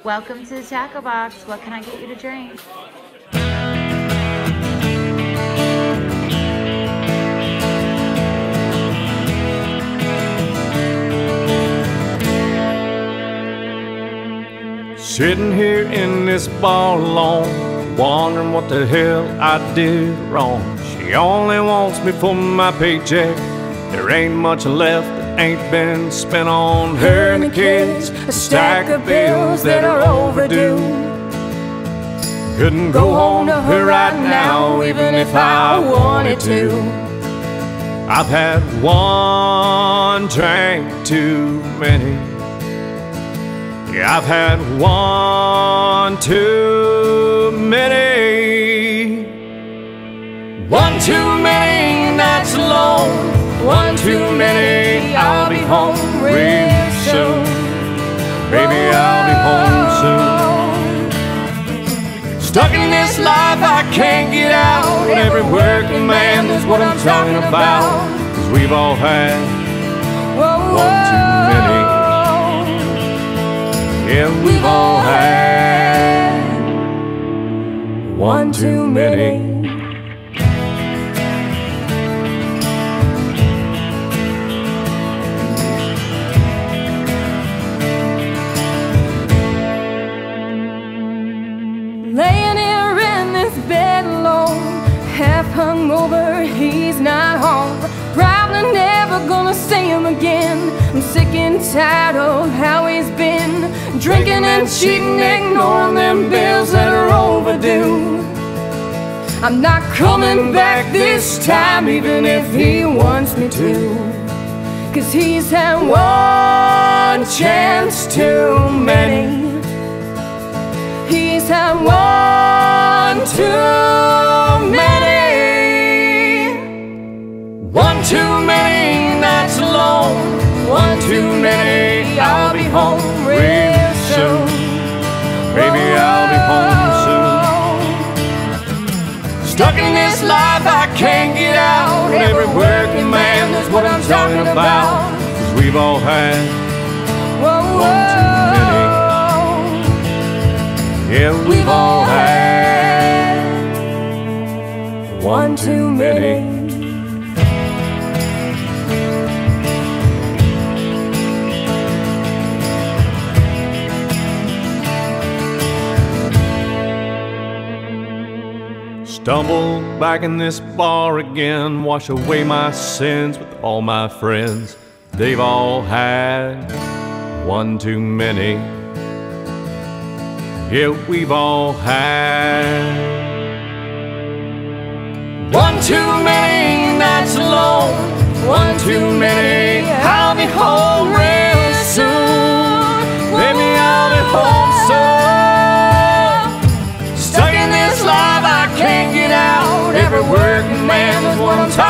Welcome to the Tackle Box. What can I get you to drink? Sitting here in this bar alone, wondering what the hell I did wrong. She only wants me for my paycheck. There ain't much left that ain't been spent on her and the kids. A stack of bills that are overdue. Couldn't go home to her right now, even if I wanted to. I've had one drink too many. Yeah, I've had one too many. One too many nights alone. One too many. I'll be home real soon. Baby, I'll be home soon. Stuck in this life I can't get out. Every working man is what I'm talking about. 'Cause we've all had one too many. Yeah, we've all had one too many. Laying here in this bed alone, half hungover, he's not home. Probably never gonna see him again. I'm sick and tired of how he's been. Drinking and cheating, ignoring them bills that are overdue. I'm not coming back this time, even if he wants me to. 'Cause he's had one chance too many. He's had one too many. One too many nights alone. One too many. I'll be home real soon. Baby, I'll be home soon. Stuck in this life I can't get out. Every working man is what I'm talking about. 'Cause we've all had one too many. Yeah, we've all had one too many. Stumble back in this bar again, wash away my sins with all my friends. They've all had one too many. Yeah, we've all had one too many nights alone. One too many. I'll be home real soon. Baby, I'll be home soon. Stuck in this life I can't get out. Every working man is what I'm talking